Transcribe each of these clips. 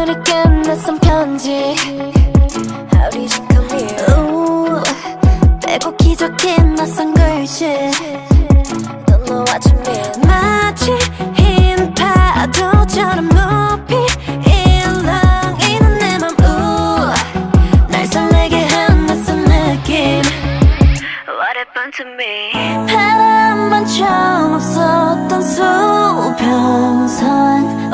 이미 끝났던 편지 How did you come here? 빼고 기적인 낯선 글씨 Don't know what you mean 마치 흰 파도처럼 높이 일렁이는 내 맘 날 설레게 한 낯선 느낌 What happened to me? 바람 반점 없었던 수평선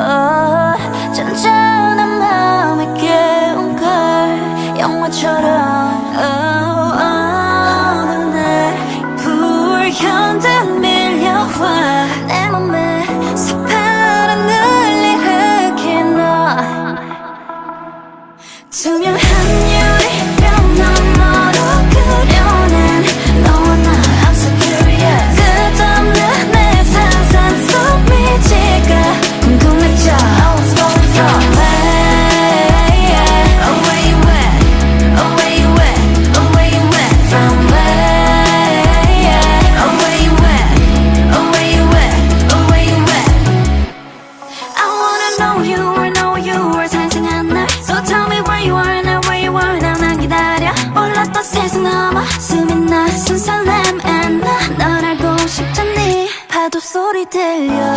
잔잔한 마음에 깨운 걸 영화처럼 어느 날 불현듯 밀려와 내 맘에 새파란 눈이 흑인 너 투명한 유리병 너머로 그려낸 너와 나 I'm so curious 끝없는 내 상상 속 미치가 궁금해져 I was going from where where you went where you went where you went from where where you went where you went where you went I wanna know you were 생생한 날 So tell me where you are now where you are now 난 기다려 몰랐던 세상 넘어 숨이 나선 설렘 and 나 널 알고 싶잖니 파도 소리 들려